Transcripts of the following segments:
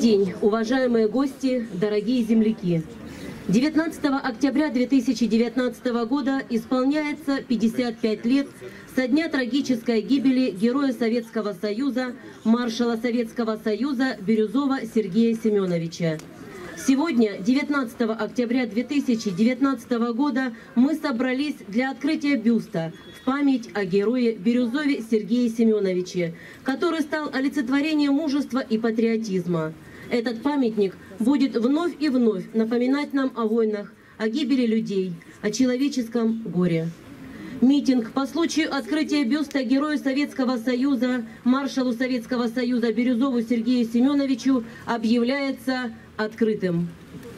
день, уважаемые гости, дорогие земляки! 19 октября 2019 года исполняется 55 лет со дня трагической гибели героя Советского Союза, маршала Советского Союза Бирюзова Сергея Семеновича. Сегодня, 19 октября 2019 года, мы собрались для открытия бюста в память о герое Бирюзове Сергее Семеновиче, который стал олицетворением мужества и патриотизма. Этот памятник будет вновь и вновь напоминать нам о войнах, о гибели людей, о человеческом горе. Митинг по случаю открытия бюста герою Советского Союза, маршалу Советского Союза Бирюзову Сергею Семеновичу объявляется открытым.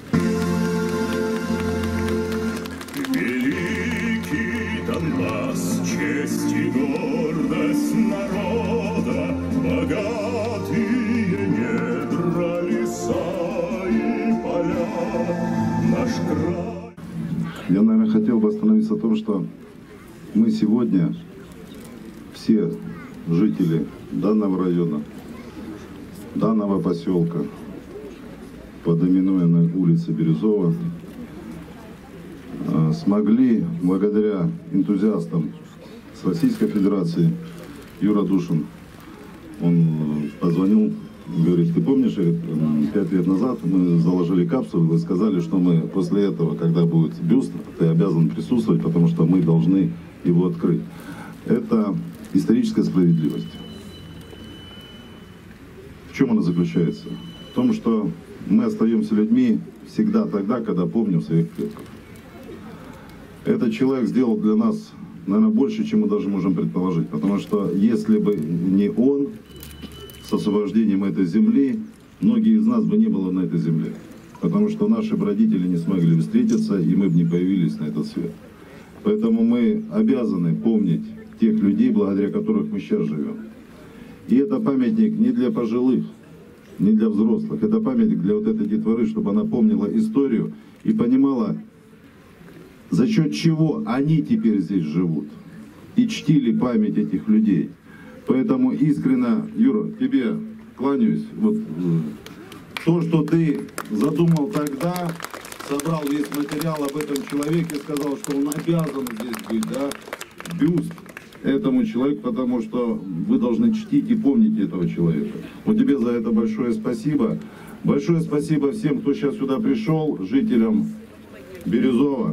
Великий Донбасс, честь и гордость народа, богатые недра, леса и поля, наш край. Я, наверное, хотел бы остановиться на том, что мы сегодня, все жители данного района, данного поселка, по доминуемой улице Бирюзова, смогли, благодаря энтузиастам с Российской Федерации, Юра Душин, он позвонил, говорит: ты помнишь, 5 лет назад мы заложили капсулу, вы сказали, что мы после этого, когда будет бюст, ты обязан присутствовать, потому что мы должны его открыть. Это историческая справедливость. В чем она заключается? В том, что мы остаемся людьми всегда тогда, когда помним своих предков. Этот человек сделал для нас, наверное, больше, чем мы даже можем предположить. Потому что если бы не он, с освобождением этой земли, многие из нас бы не было на этой земле. Потому что наши родители не смогли встретиться, и мы бы не появились на этот свет. Поэтому мы обязаны помнить тех людей, благодаря которых мы сейчас живем. И это памятник не для пожилых, не для взрослых. Это памятник для вот этой детворы, чтобы она помнила историю и понимала, за счет чего они теперь здесь живут. И чтили память этих людей. Поэтому искренне, Юра, тебе кланяюсь. Вот, то, что ты задумал тогда, собрал весь материал об этом человеке, сказал, что он обязан здесь быть, да, бюст этому человеку, потому что вы должны чтить и помнить этого человека. Вот тебе за это большое спасибо. Большое спасибо всем, кто сейчас сюда пришел, жителям Бирюзова,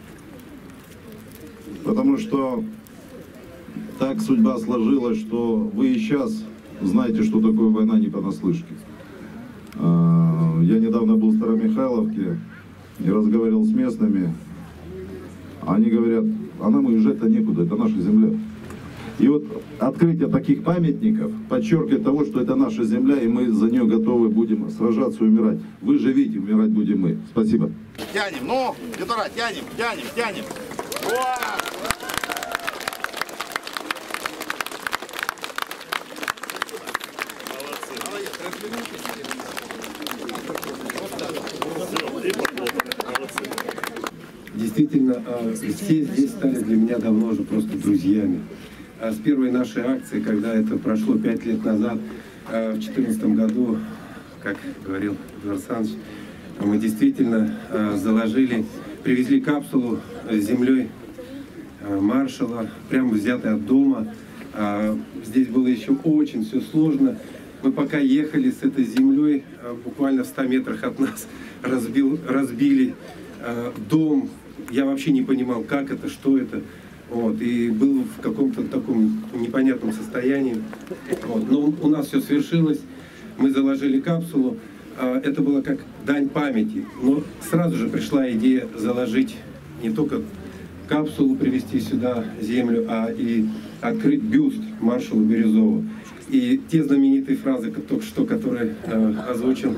потому что так судьба сложилась, что вы и сейчас знаете, что такое война не понаслышке. Я недавно был в Старомихайловке и разговаривал с местными. Они говорят: а нам уезжать-то некуда, это наша земля. И вот открытие таких памятников подчеркивает того, что это наша земля, и мы за нее готовы будем сражаться и умирать. Вы живите, умирать будем мы. Спасибо. Тянем, ну, детвора, тянем, тянем, тянем. Действительно, все здесь стали для меня давно уже просто друзьями. С первой нашей акции, когда это прошло 5 лет назад, в 2014 году, как говорил Эдуард Александрович, мы действительно заложили, привезли капсулу с землей маршала, прямо взятой от дома. Здесь было еще очень все сложно. Мы пока ехали с этой землей, буквально в 100 метрах от нас разбили дом. Я вообще не понимал, как это, что это. Вот, и был в каком-то таком непонятном состоянии. Вот, но у нас все свершилось. Мы заложили капсулу. Это было как дань памяти. Но сразу же пришла идея заложить не только капсулу, привезти сюда землю, а и открыть бюст маршалу Бирюзову. И те знаменитые фразы, только что, которые озвучил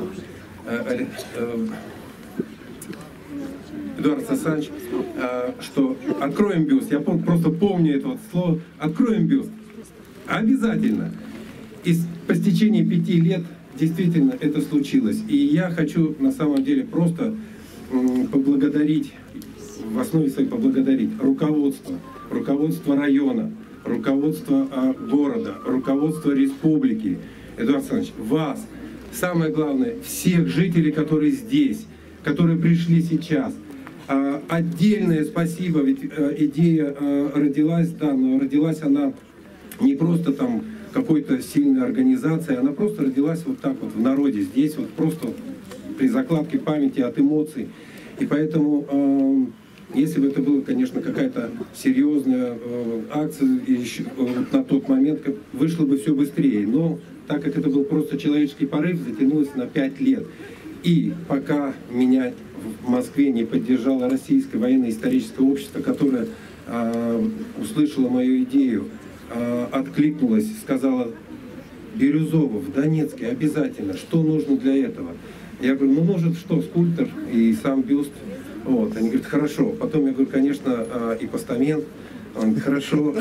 Эдуард Александрович, что откроем бюст. Я просто помню это вот слово. Откроем бюст. Обязательно. И по стечении 5 лет действительно это случилось. И я хочу на самом деле просто поблагодарить, в основе своей поблагодарить руководство района, руководство города, руководство республики. Эдуард Александрович, вас, самое главное, всех жителей, которые здесь, которые пришли сейчас. Отдельное спасибо, ведь идея родилась, да, но родилась она не просто там какой-то сильной организации, она просто родилась вот так вот в народе, здесь вот просто при закладке памяти от эмоций. И поэтому, если бы это была, конечно, какая-то серьезная акция, и еще, на тот момент вышло бы все быстрее. Но так как это был просто человеческий порыв, затянулось на 5 лет. И пока меня в Москве не поддержало Российское военно-историческое общество, которое услышало мою идею, откликнулась, сказала: Бирюзово в Донецке обязательно, что нужно для этого? Я говорю, ну нужен что, скульптор и сам бюст. Вот. Они говорят, хорошо. Потом я говорю, конечно, и постамент. Он говорит, хорошо.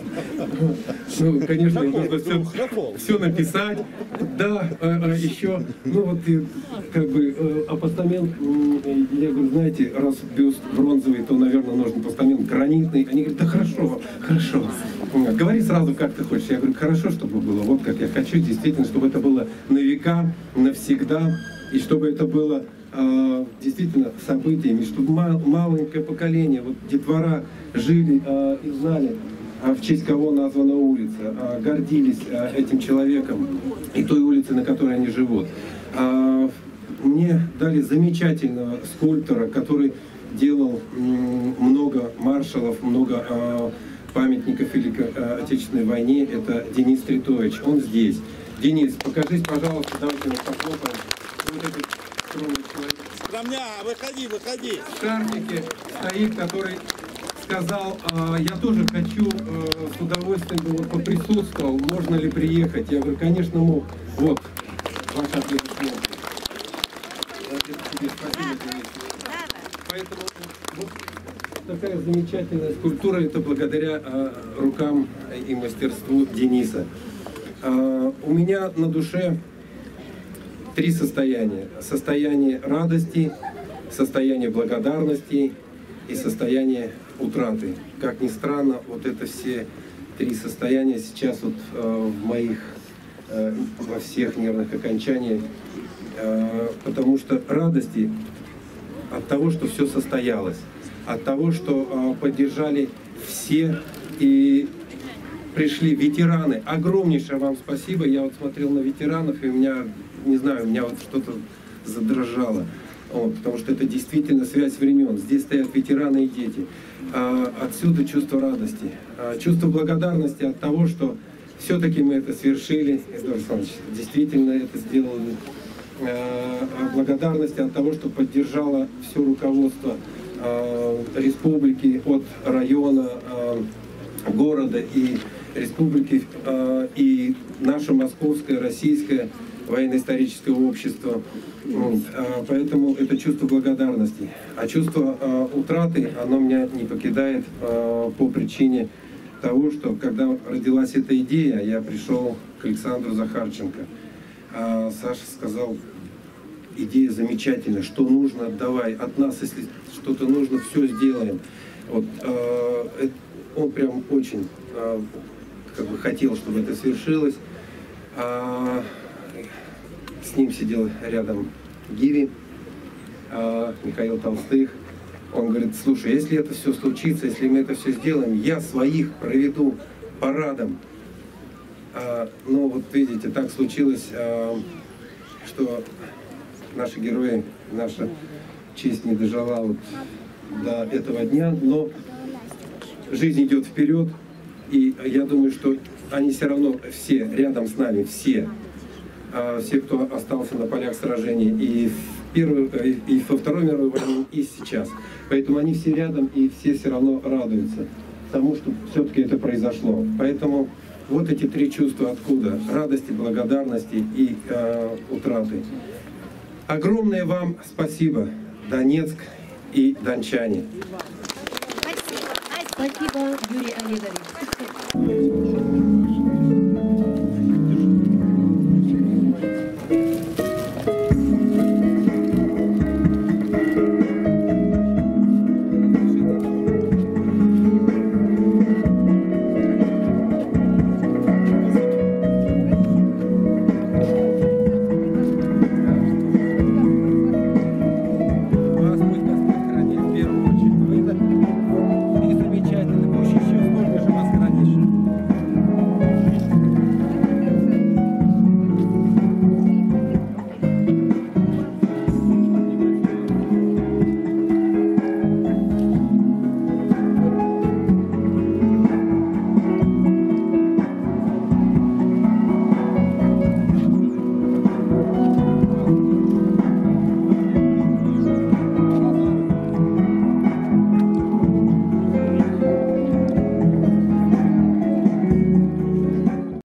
Ну, конечно, нужно все написать. Да, еще, ну вот, как бы, постамент, я говорю, знаете, раз бюст бронзовый, то, наверное, нужен постамент гранитный. Они говорят, да хорошо, хорошо. Говори сразу, как ты хочешь. Я говорю, хорошо, чтобы было вот как я хочу, действительно, чтобы это было на века, навсегда, и чтобы это было действительно событиями, чтобы маленькое поколение, вот детвора жили и знали, в честь кого названа улица, гордились этим человеком и той улицей, на которой они живут. Мне дали замечательного скульптора, который делал много маршалов, много памятников Великой Отечественной войне. Это Денис Тритович. Он здесь. Денис, покажись, пожалуйста, давайте мы похлопаем. Вот этот скромный человек. Скромня, выходи, выходи. В шарфике стоит, который сказал, я тоже хочу, с удовольствием бы вот поприсутствовал, можно ли приехать. Я говорю, конечно, мог. Вот, ваш ответ. Поэтому вот такая замечательная скульптура, это благодаря рукам и мастерству Дениса. У меня на душе 3 состояния. Состояние радости, состояние благодарности и состояние утраты. Как ни странно, вот это все 3 состояния сейчас вот в моих, во всех нервных окончаниях, потому что радости от того, что все состоялось, от того, что поддержали все и пришли ветераны. Огромнейшее вам спасибо. Я вот смотрел на ветеранов, и у меня, не знаю, у меня вот что-то задрожало. Вот, потому что это действительно связь времен. Здесь стоят ветераны и дети. Отсюда чувство радости, чувство благодарности от того, что все-таки мы это свершили. Эдуард Александрович, действительно это сделали. Благодарности от того, что поддержало все руководство республики, от района, города и республики, и наше московское, российское военно-историческое общество. Поэтому это чувство благодарности. А чувство утраты, оно меня не покидает по причине того, что когда родилась эта идея, я пришел к Александру Захарченко. Саша сказал, идея замечательная, что нужно, давай, от нас, если что-то нужно, все сделаем. Вот, он прям очень как бы хотел, чтобы это свершилось. С ним сидел рядом Гиви, Михаил Толстых. Он говорит, слушай, если это все случится, если мы это все сделаем, я своих проведу парадом. Но вот видите, так случилось, что наши герои, наша честь не дожила вот до этого дня, но жизнь идет вперед, и я думаю, что они все равно все рядом с нами, все, кто остался на полях сражений и в Первую, и во Второй мировой войне, и сейчас. Поэтому они все рядом, и все равно радуются тому, что все-таки это произошло. Поэтому вот эти 3 чувства откуда? Радости, благодарности и утраты. Огромное вам спасибо, Донецк и дончане. Спасибо, Юрий Олегович.